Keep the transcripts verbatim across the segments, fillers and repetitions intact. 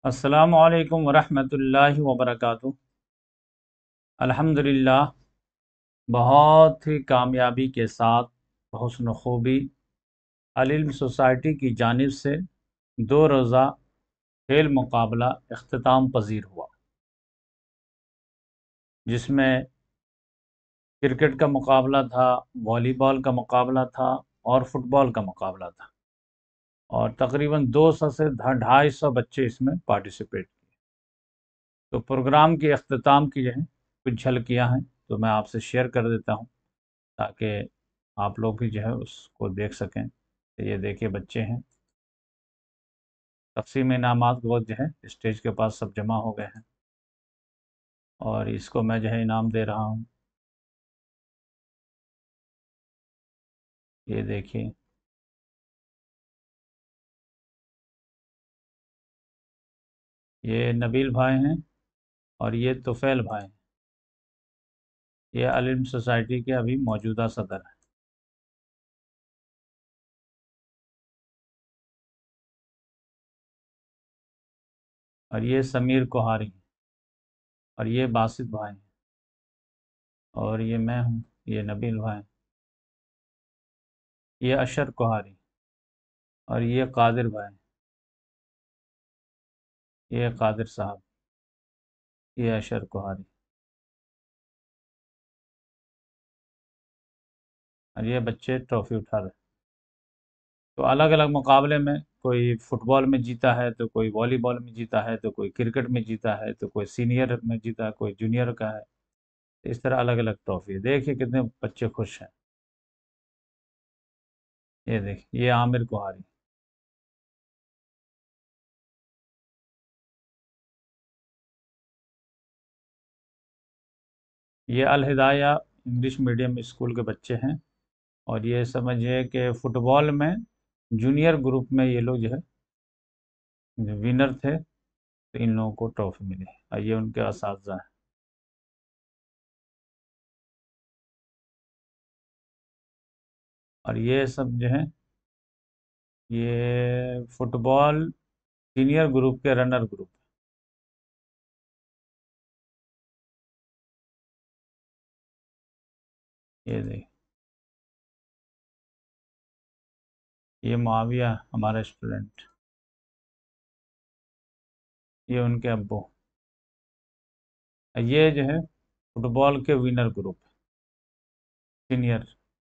अस्सलामु अलैकुम वरहमतुल्लाहि वबरकातुहू। अल्हम्दुलिल्लाह, बहुत ही कामयाबी के साथ हुस्न खूबी अल इल्म सोसाइटी की जानिब से दो रोज़ा खेल मुकाबला इख्तिताम पजीर हुआ, जिसमें क्रिकेट का मुकाबला था, वॉलीबॉल का मुकाबला था और फुटबॉल का मुकाबला था। और तकरीबन दो सौ से ढाई सौ बच्चे इसमें पार्टिसिपेट किए। तो प्रोग्राम के अख्तिताम की जो है कुछ झलकियाँ हैं, तो मैं आपसे शेयर कर देता हूँ ताकि आप लोग भी जो है उसको देख सकें। तो ये देखिए बच्चे हैं, तकसीम इनामात के वक्त जो है स्टेज के पास सब जमा हो गए हैं और इसको मैं जो है इनाम दे रहा हूँ। ये देखिए, ये नबील भाई हैं और ये तुफैल भाई हैं। ये अल इल्म सोसाइटी के अभी मौजूदा सदर हैं। और ये समीर कोहारी हैं और ये बासित भाई हैं और ये मैं हूँ, ये नबील भाई, ये अशर कोहारी और ये कादिर भाई, ये कादिर साहब, ये अशर कोहारी और ये बच्चे ट्रॉफ़ी उठा रहे हैं। तो अलग अलग मुकाबले में कोई फुटबॉल में जीता है, तो कोई वॉलीबॉल में जीता है, तो कोई क्रिकेट में जीता है, तो कोई सीनियर में जीता है, कोई जूनियर का है। इस तरह अलग अलग ट्रॉफी है। देखिए कितने बच्चे खुश हैं। ये देखिए, ये आमिर कुहारी, ये Al Hidaya English medium school के बच्चे हैं। और ये समझिए कि फुटबॉल में जूनियर ग्रुप में ये लोग जो है विनर थे, तो इन लोगों को ट्रॉफी मिली और ये उनके असातिज़ा हैं। और ये सब जो है, ये फुटबॉल सीनियर ग्रुप के रनर ग्रुप। ये देख, ये मुआविया हमारा स्टूडेंट, ये उनके अब्बू। ये जो है फुटबॉल के विनर ग्रुप सीनियर।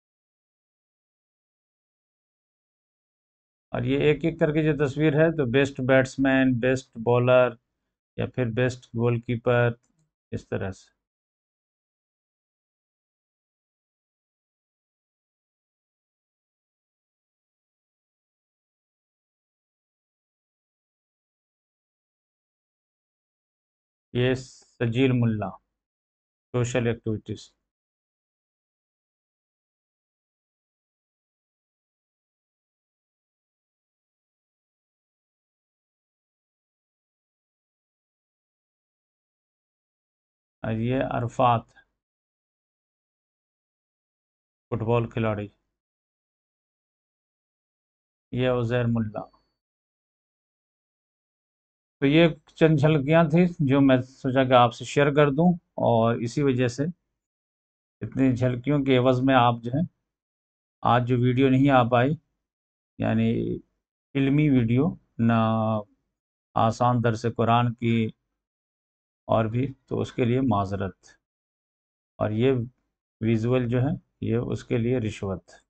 और ये एक एक करके जो तस्वीर है, तो बेस्ट बैट्समैन, बेस्ट बॉलर या फिर बेस्ट गोलकीपर, इस तरह से। ये सजील मुल्ला, सोशल एक्टिविटीज़। और ये अरफात, फुटबॉल खिलाड़ी। ये उज़ैर मुल्ला। तो ये चंद झलकियाँ थी जो मैं सोचा कि आपसे शेयर कर दूं। और इसी वजह से इतनी झलकियों के एवज़ में आप जो है आज जो वीडियो नहीं आ पाई, यानी इल्मी वीडियो ना, आसान दर्स कुरान की और भी, तो उसके लिए माज़रत। और ये विज़ुअल जो है ये उसके लिए रिश्वत।